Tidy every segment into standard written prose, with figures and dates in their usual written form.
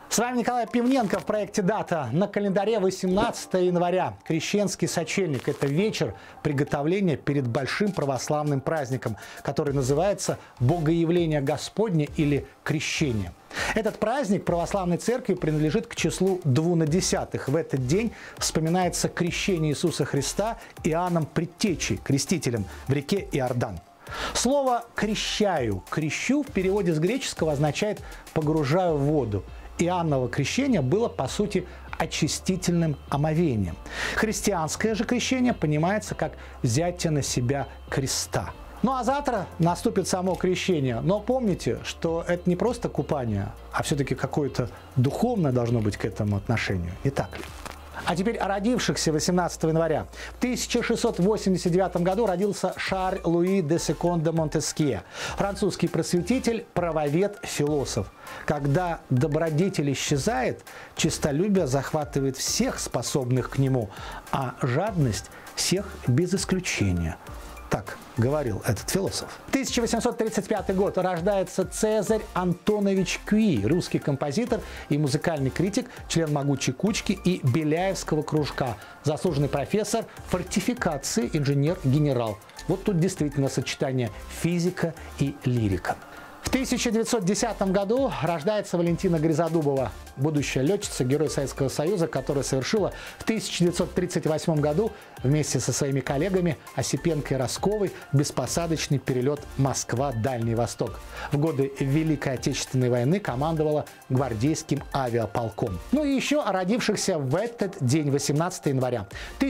С вами Николай Пивненко в проекте «Дата». На календаре 18 января. Крещенский сочельник – это вечер приготовления перед большим православным праздником, который называется «Богоявление Господне» или «Крещение». Этот праздник православной церкви принадлежит к числу двунадесятых. В этот день вспоминается крещение Иисуса Христа Иоанном Предтечей, крестителем, в реке Иордан. Слово «крещаю», «крещу» в переводе с греческого означает «погружаю в воду». Иоанново крещение было, по сути, очистительным омовением. Христианское же крещение понимается как взятие на себя креста. Ну а завтра наступит само крещение. Но помните, что это не просто купание, а все-таки какое-то духовное должно быть к этому отношению. Не так ли? А теперь о родившихся 18 января. В 1689 году родился Шарль-Луи де Секон де Монтескье, французский просветитель, правовед, философ. Когда добродетель исчезает, честолюбие захватывает всех способных к нему, а жадность всех без исключения. Так говорил этот философ. 1835 год. Рождается Цезарь Антонович Кюи, русский композитор и музыкальный критик, член «Могучей кучки» и Беляевского кружка, заслуженный профессор фортификации, инженер-генерал. Вот тут действительно сочетание физика и лирика. В 1910 году рождается Валентина Гризодубова, будущая летчица, герой Советского Союза, которая совершила в 1938 году вместе со своими коллегами Осипенко и Росковой беспосадочный перелет Москва-Дальний Восток. В годы Великой Отечественной войны командовала гвардейским авиаполком. Ну и еще о родившихся в этот день, 18 января.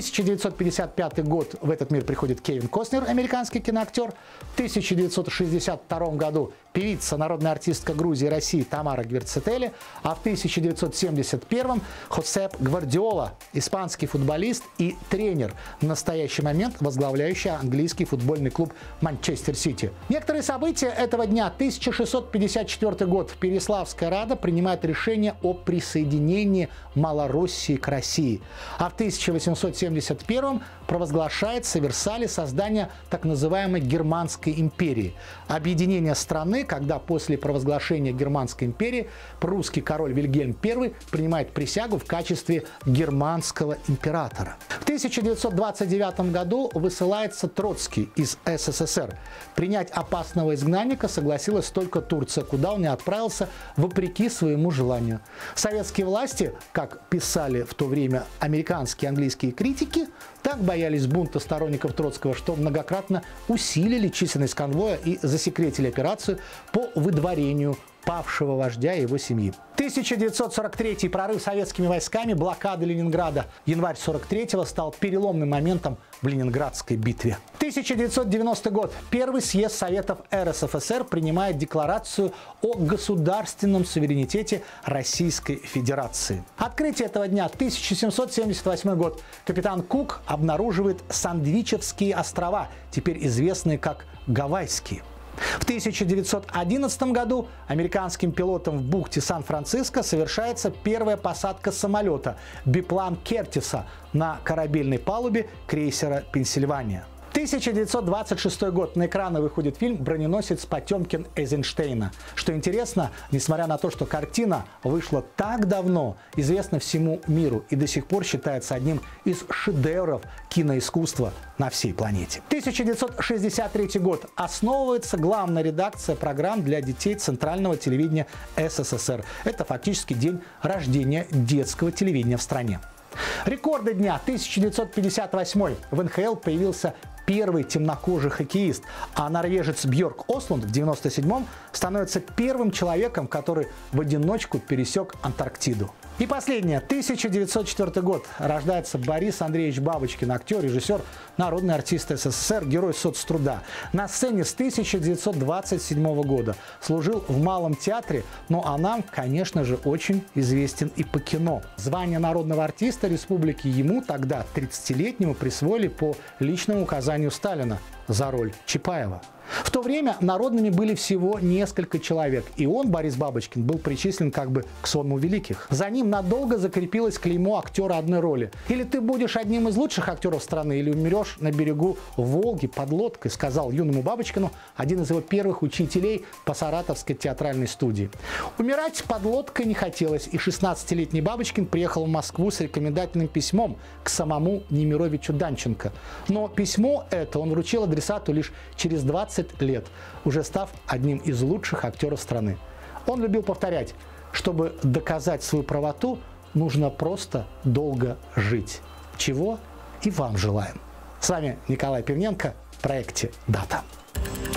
1955 год, в этот мир приходит Кевин Костнер, американский киноактер. В 1962 году певица, народная артистка Грузии и России Тамара Гвердцители, а в 1971-м Хосеп Гвардиола, испанский футболист и тренер, в настоящий момент возглавляющий английский футбольный клуб Манчестер Сити. Некоторые события этого дня. 1654 год. Переяславская рада принимает решение о присоединении Малороссии к России. А в 1871 провозглашается в Версале создание так называемой Германской империи. Объединение страны, когда после провозглашения Германской империи прусский король Вильгельм I принимает присягу в качестве германского императора. В 1929 году высылается Троцкий из СССР. Принять опасного изгнанника согласилась только Турция, куда он не отправился вопреки своему желанию. Советские власти, как писали в то время американские и английские критики, так боялись бунта сторонников Троцкого, что многократно усилили численность конвоя и засекретили операцию по выдворению павшего вождя и его семьи. 1943 прорыв советскими войсками, блокада Ленинграда. Январь 1943 стал переломным моментом в Ленинградской битве. 1990 год. Первый съезд Советов РСФСР принимает декларацию о государственном суверенитете Российской Федерации. Открытие этого дня. 1778 год. Капитан Кук обнаруживает Сандвичевские острова, теперь известные как Гавайские. В 1911 году американским пилотом в бухте Сан-Франциско совершается первая посадка самолета биплан Кертиса на корабельной палубе крейсера «Пенсильвания». 1926 год. На экраны выходит фильм «Броненосец Потемкин Эйзенштейна». Что интересно, несмотря на то, что картина вышла так давно, известна всему миру и до сих пор считается одним из шедевров киноискусства на всей планете. 1963 год. Основывается главная редакция программ для детей Центрального телевидения СССР. Это фактически день рождения детского телевидения в стране. Рекорды дня. 1958. В НХЛ появился первый темнокожий хоккеист, а норвежец Бьорк Ослунд в 1997-м становится первым человеком, который в одиночку пересек Антарктиду. И последнее. 1904 год. Рождается Борис Андреевич Бабочкин, актер, режиссер, народный артист СССР, герой соцтруда. На сцене с 1927 года. Служил в Малом театре, ну а нам, конечно же, очень известен и по кино. Звание народного артиста республики ему тогда, 30-летнему, присвоили по личному указанию Сталина за роль Чапаева. В В то время народными были всего несколько человек, и он, Борис Бабочкин, был причислен как бы к сонму великих. За ним надолго закрепилось клеймо актера одной роли. Или ты будешь одним из лучших актеров страны, или умрешь на берегу Волги под лодкой, сказал юному Бабочкину один из его первых учителей по Саратовской театральной студии. Умирать под лодкой не хотелось, и 16-летний Бабочкин приехал в Москву с рекомендательным письмом к самому Немировичу Данченко. Но письмо это он вручил адресату лишь через 20 лет, уже став одним из лучших актеров страны. Он любил повторять: чтобы доказать свою правоту, нужно просто долго жить. Чего и вам желаем. С вами Николай Пивненко в проекте «Дата».